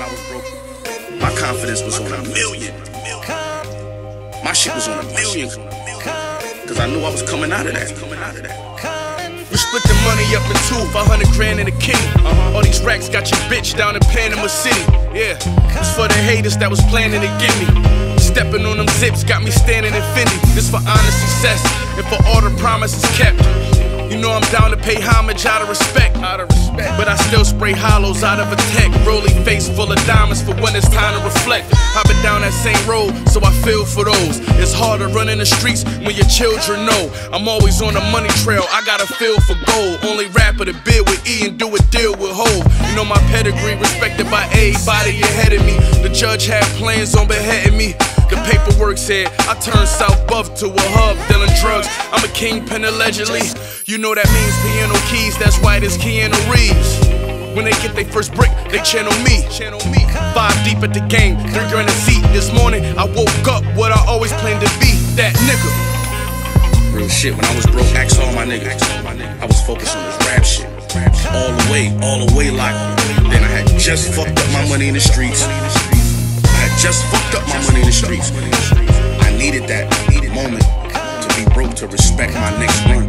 my confidence was on a million. My shit was on a million. Cause I knew I was coming out of that. We split the money up in two, 500 grand in a kitty. All these racks got your bitch down in Panama City. Yeah, it's for the haters that was planning to get me. Stepping on them zips got me standing in Fendi. This for honest success and for all the promises kept. You know I'm down to pay homage out of respect. But I still spray hollows out of a tech. Rolling face full of diamonds for when it's time to reflect. I've been down that same road, so I feel for those. It's hard to run in the streets when your children know. I'm always on the money trail, I got a feel for gold. Only rapper to bid with E and do a deal with Hov. You know my pedigree, respected by everybody ahead of me. The judge had plans on beheading me. The paperwork said I turned South Buff to a hub dealing drugs. I'm a kingpin allegedly. You know that means piano keys, that's white as Keanu Reeves. When they get their first brick, they channel me. 5 deep at the game, 3 grand a seat. This morning I woke up what I always planned to be, that nigga. Real shit, when I was broke, ask all my niggas. I was focused on this rap shit. All the way like. Then I had just fucked up my money in the streets. Just fucked up my money in the streets. I needed that moment to be broke to respect my next run.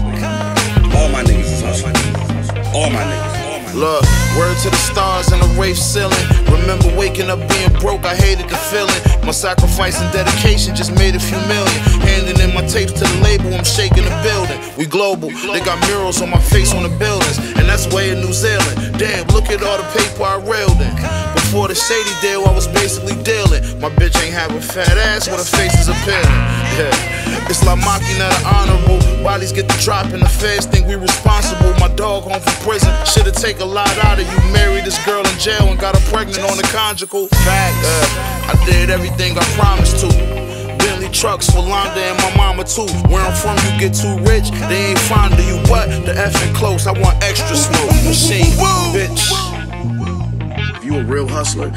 All my niggas is hustling. All my niggas. Look, word to the stars and the rave ceiling. Remember waking up being broke, I hated the feeling. My sacrifice and dedication just made a few million. Handing in my tapes to the label, I'm shaking the building. We global, they got murals on my face on the buildings. And that's way in New Zealand. Damn, look at all the paper I railed in. Before the shady deal, I was basically dealing. My bitch ain't have a fat ass, but her face is appealing. Yeah, it's like mocking at an honorable. Bodies get the drop and the feds think we responsible. My dog home from prison, should've taken a lot out of you. Married this girl in jail and got her pregnant on the conjugal. Facts, I did everything I promised to. Bentley trucks for Londa and my mama too. Where I'm from, you get too rich, they ain't fond of you. But the effing close, I want extra smoke. Machine, bitch. If you a real hustler,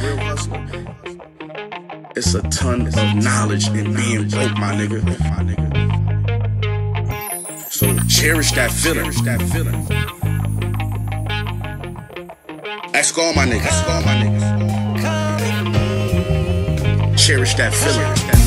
it's a ton of knowledge in being broke, my nigga. So cherish that feeling. Ask all my niggas. Cherish that feeling.